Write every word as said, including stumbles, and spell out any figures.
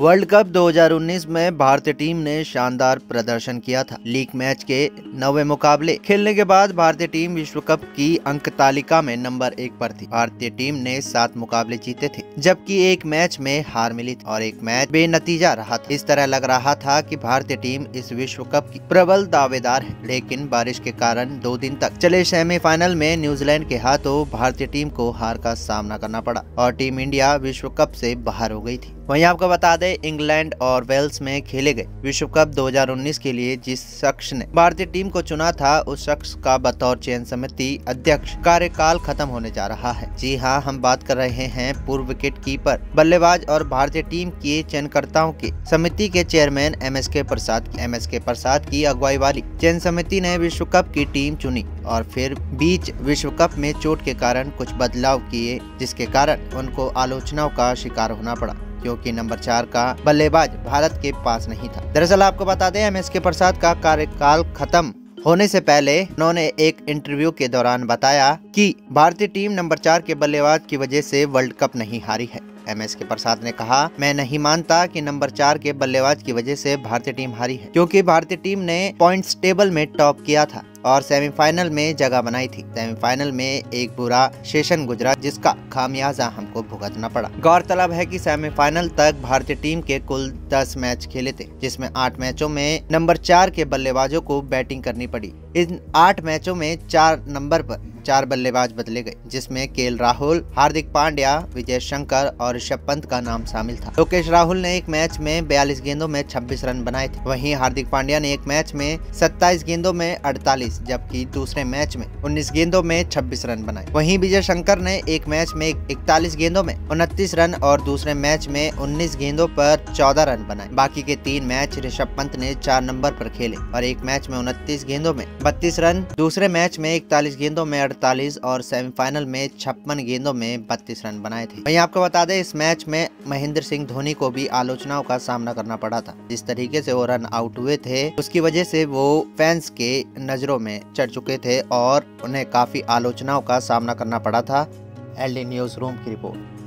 World cup दो हज़ार उन्नीस में भारतीय टीम ने शानदार प्रदर्शन किया था। लीग मैच के नौवे मुकाबले खेलने के बाद भारतीय टीम विश्व कप की अंक तालिका में नंबर एक पर थी। भारतीय टीम ने सात मुकाबले जीते थे, जबकि एक मैच में हार मिली थी और एक मैच बेनतीजा रहा था। इस तरह लग रहा था कि भारतीय टीम इस विश्व कप की प्रबल दावेदार है, लेकिन बारिश के कारण दो दिन तक चले सेमीफाइनल में न्यूजीलैंड के हाथों भारतीय टीम को हार का सामना करना पड़ा और टीम इंडिया विश्व कप से बाहर हो गई थी। वहीं आपको बता दें, इंग्लैंड और वेल्स में खेले गए विश्व कप दो हज़ार उन्नीस के लिए जिस शख्स ने भारतीय टीम को चुना था, उस शख्स का बतौर चयन समिति अध्यक्ष कार्यकाल खत्म होने जा रहा है। जी हां, हम बात कर रहे हैं पूर्व विकेट कीपर, बल्लेबाज और भारतीय टीम के चयनकर्ताओं के समिति के चेयरमैन एम एस के प्रसाद की। एम एस के प्रसाद की अगुवाई वाली चयन समिति ने विश्व कप की टीम चुनी और फिर बीच विश्व कप में चोट के कारण कुछ बदलाव किए, जिसके कारण उनको आलोचनाओं का शिकार होना पड़ा, क्योंकि नंबर चार का बल्लेबाज भारत के पास नहीं था। दरअसल आपको बता दें, एम एस के प्रसाद का कार्यकाल खत्म होने से पहले उन्होंने एक इंटरव्यू के दौरान बताया कि भारतीय टीम नंबर चार के बल्लेबाज की वजह से वर्ल्ड कप नहीं हारी है। एम एस के प्रसाद ने कहा, मैं नहीं मानता कि नंबर चार के बल्लेबाज की वजह से भारतीय टीम हारी है, क्योंकि भारतीय टीम ने पॉइंट्स टेबल में टॉप किया था और सेमीफाइनल में जगह बनाई थी। सेमीफाइनल में एक बुरा सेशन गुजरा, जिसका खामियाजा हमको भुगतना पड़ा। गौरतलब है कि सेमीफाइनल तक भारतीय टीम के कुल दस मैच खेले थे, जिसमें आठ मैचों में नंबर चार के बल्लेबाजों को बैटिंग करनी पड़ी। इन आठ मैचों में चार नंबर पर चार बल्लेबाज बदले गए, जिसमें के एल राहुल, हार्दिक पांड्या, विजय शंकर और ऋषभ पंत का नाम शामिल था। लोकेश राहुल ने एक मैच में बयालीस गेंदों में छब्बीस रन बनाए थे। वहीं हार्दिक पांड्या ने एक मैच में सत्ताईस गेंदों में अड़तालीस, जबकि दूसरे मैच में उन्नीस गेंदों में छब्बीस रन बनाए। वहीं विजय शंकर ने एक मैच में इकतालीस गेंदों में उनतीस रन और दूसरे मैच में उन्नीस गेंदों पर चौदह रन बनाए। बाकी के तीन मैच ऋषभ पंत ने चार नंबर पर खेले और एक मैच में उनतीस गेंदों में बत्तीस रन, दूसरे मैच में इकतालीस गेंदों में अड़तालीस और सेमीफाइनल में छप्पन गेंदों में बत्तीस रन बनाए थे। वहीं आपको बता दें, इस मैच में महेंद्र सिंह धोनी को भी आलोचनाओं का सामना करना पड़ा था। जिस तरीके से वो रन आउट हुए थे, उसकी वजह से वो फैंस के नजरों में चढ़ चुके थे और उन्हें काफी आलोचनाओं का सामना करना पड़ा था। एल डी न्यूज रूम की रिपोर्ट।